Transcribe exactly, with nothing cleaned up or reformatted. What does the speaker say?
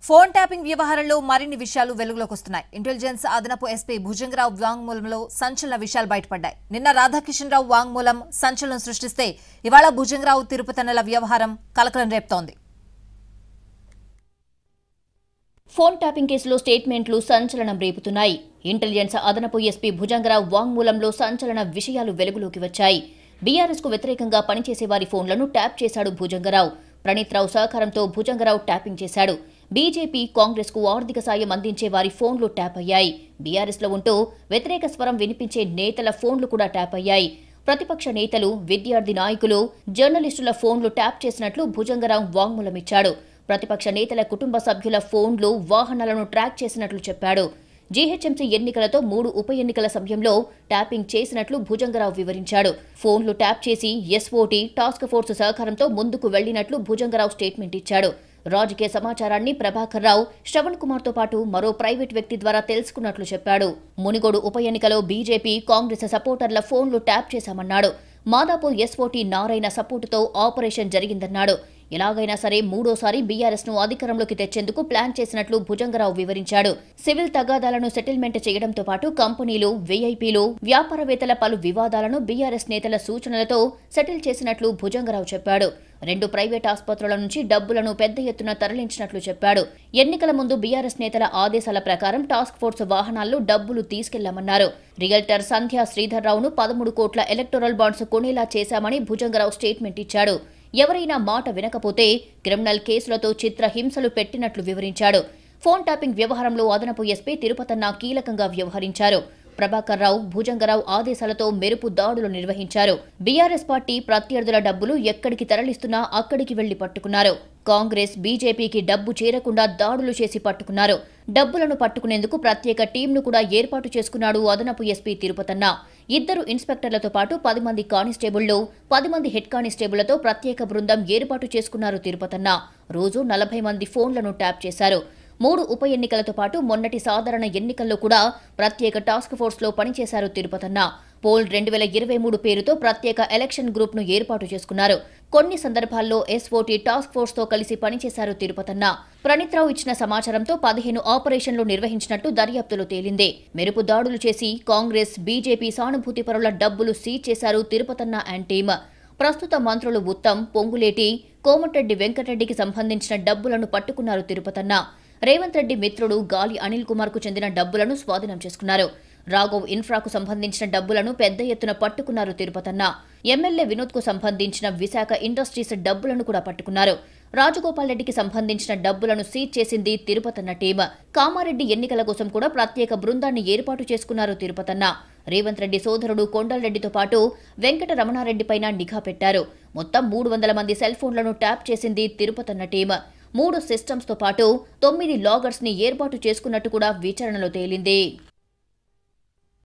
Phone tapping వ్యవహారంలో మరిన్ని విషయాలు వెలుగులోకి వస్తున్నాయి. ఇంటెలిజెన్స్ అదనపు ఎస్పీ భుజంగరావు వాంగ్మూలంలో సంచలన విషయాలు బయటపడ్డాయి. నిన్న రాధాకిషన్ రావు వాంగ్మూలం సంచలనం సృష్టిస్తే ఇవాళ భుజంగరావు తిరుపతన్నల వ్యవహారం కలకలం రేపుతోంది. ఫోన్ ట్యాపింగ్ కేసులో స్టేట్మెంట్లు సంచలనం రేపుతున్నాయి. ఇంటెలిజెన్స్ అదనపు ఎస్పీ భుజంగరావు వాంగ్మూలంలో సంచలన విషయాలు వెలుగులోకి వచ్చాయి. బీఆర్ఎస్ కు వ్యతిరేకంగా పనిచేసే వారి ఫోన్లను ట్యాప్ చేశాడు భుజంగరావు. ప్రణీత్ రావు సహకారంతో భుజంగరావు ట్యాపింగ్ చేశాడు. బీజేపీ, కాంగ్రెస్ కు ఆర్థిక సాయం అందించే వారి ఫోన్లు ట్యాప్ అయ్యాయి. బీఆర్ఎస్ లో ఉంటూ వ్యతిరేక స్వరం వినిపించే నేతల ఫోన్లు కూడా ట్యాప్ అయ్యాయి. ప్రతిపక్ష నేతలు, విద్యార్థి నాయకులు, జర్నలిస్టుల ఫోన్లు ట్యాప్ చేసినట్లు భుజంగరావు వాంగ్మూలమిచ్చాడు. ప్రతిపక్ష నేతల కుటుంబ సభ్యుల ఫోన్లు, వాహనాలను ట్రాక్ చేసినట్లు చెప్పాడు. జీహెచ్ఎంసీ ఎన్నికలతో మూడు ఉప ఎన్నికల సమయంలో ట్యాపింగ్ చేసినట్లు భుజంగరావు వివరించాడు. ఫోన్లు ట్యాప్ చేసి ఎస్ఓటీ, టాస్క్ ఫోర్స్ సహకారంతో ముందుకు వెళ్లినట్లు భుజంగరావు స్టేట్మెంట్ ఇచ్చాడు. రాజకీయ సమాచారాన్ని ప్రభాకర్ రావు, శ్రవణ్ కుమార్ తో పాటు మరో ప్రైవేట్ వ్యక్తి ద్వారా తెలుసుకున్నట్లు చెప్పాడు. మునిగోడు ఉప ఎన్నికలో బీజేపీ, కాంగ్రెస్ సపోర్టర్ల ఫోన్లు ట్యాప్ చేశామన్నాడు. మాదాపూర్ ఎస్ఓటీ నారాయణ సపోర్టుతో ఆపరేషన్ జరిగిందన్నాడు. ఎలాగైనా సరే మూడోసారి బీఆర్ఎస్ ను అధికారంలోకి తెచ్చేందుకు ప్లాన్ చేసినట్లు భుజంగరావు వివరించాడు. సివిల్ తగాదాలను సెటిల్మెంట్ చేయడంతో పాటు కంపెనీలు, వీఐపీలు, వ్యాపారవేత్తల పలు వివాదాలను బీఆర్ఎస్ నేతల సూచనలతో సెటిల్ చేసినట్లు భుజంగరావు చెప్పాడు. రెండు ప్రైవేట్ ఆసుపత్రుల నుంచి డబ్బులను పెద్ద ఎత్తున తరలించినట్లు చెప్పాడు. ఎన్నికల ముందు బీఆర్ఎస్ నేతల ఆదేశాల ప్రకారం టాస్క్ ఫోర్స్ వాహనాల్లో డబ్బులు తీసుకెళ్లామన్నారు. రియల్టర్ సంధ్యా శ్రీధర్ రావును పదమూడు కోట్ల ఎలక్టోరల్ బాండ్స్ కొనేలా చేశామని భుజంగరావు స్టేట్మెంట్ ఇచ్చాడు. ఎవరైనా మాట వినకపోతే క్రిమినల్ కేసులతో చిత్ర హింసలు పెట్టినట్లు వివరించాడు. ఫోన్ ట్యాపింగ్ వ్యవహారంలో అదనపు ఎస్పీ తిరుపతన్న కీలకంగా వ్యవహరించారు. ప్రభాకర్ రావు, భుజంగరావు ఆదేశాలతో మెరుపు దాడులు నిర్వహించారు. బీఆర్ఎస్ పార్టీ ప్రత్యర్థుల డబ్బులు ఎక్కడికి తరలిస్తున్నా అక్కడికి వెళ్లి పట్టుకున్నారు. కాంగ్రెస్, బీజేపీకి డబ్బు చేరకుండా దాడులు చేసి పట్టుకున్నారు. డబ్బులను పట్టుకునేందుకు ప్రత్యేక టీంను కూడా ఏర్పాటు చేసుకున్నాడు అదనపు ఎస్పీ తిరుపతన్న. ఇద్దరు ఇన్స్పెక్టర్లతో పాటు పది మంది కానిస్టేబుళ్లు, పది మంది హెడ్ కానిస్టేబుళ్లతో ప్రత్యేక బృందం ఏర్పాటు చేసుకున్నారు తిరుపతన్న. రోజు నలభై మంది ఫోన్లను ట్యాప్ చేశారు. మూడు ఉప ఎన్నికలతో పాటు మొన్నటి సాధారణ ఎన్నికల్లో కూడా ప్రత్యేక టాస్క్ ఫోర్స్ లో పనిచేశారు తిరుపతన్న. పోల్ రెండు వేల ఇరవై మూడు పేరుతో ప్రత్యేక ఎలక్షన్ గ్రూప్ ను ఏర్పాటు చేసుకున్నారు. కొన్ని సందర్భాల్లో ఎస్ఓటీ, టాస్క్ ఫోర్స్ తో కలిసి పనిచేశారు తిరుపతన్న. ప్రణీత్ రావు ఇచ్చిన సమాచారంతో పదిహేను ఆపరేషన్లు నిర్వహించినట్టు దర్యాప్తులో తేలింది. మెరుపు దాడులు చేసి కాంగ్రెస్, బీజేపీ సానుభూతి పరుల డబ్బులు సీజ్ చేశారు తిరుపతన్న అండ్ టీమ్. ప్రస్తుత మంత్రులు ఉత్తమ్, పొంగులేటి, కోమటిరెడ్డి వెంకటరెడ్డికి సంబంధించిన డబ్బులను పట్టుకున్నారు తిరుపతన్న. రేవంత్ రెడ్డి మిత్రుడు గాలి అనిల్ కుమార్ కు చెందిన డబ్బులను స్వాధీనం చేసుకున్నారు. రాఘవ్ ఇన్ఫ్రాకు సంబంధించిన డబ్బులను పెద్ద ఎత్తున పట్టుకున్నారు తిరుపతన్న. ఎమ్మెల్యే వినోద్ కు సంబంధించిన విశాఖ ఇండస్ట్రీస్ డబ్బులను కూడా పట్టుకున్నారు. రాజగోపాల్ రెడ్డికి సంబంధించిన డబ్బులను సీజ్ చేసింది తిరుపతన్న టీమ్. కామారెడ్డి ఎన్నికల కోసం కూడా ప్రత్యేక బృందాన్ని ఏర్పాటు చేసుకున్నారు తిరుపతన్న. రేవంత్ రెడ్డి సోదరుడు కొండలరెడ్డితో పాటు వెంకట రమణారెడ్డిపైన నిఘా పెట్టారు. మొత్తం మూడు వందల మంది సెల్ ఫోన్లను ట్యాప్ చేసింది తిరుపతన్న టీమ్. మూడు సిస్టమ్స్ తో పాటు తొమ్మిది లాగర్స్ ని ఏర్పాటు చేసుకున్నట్టు కూడా విచారణలో తేలింది.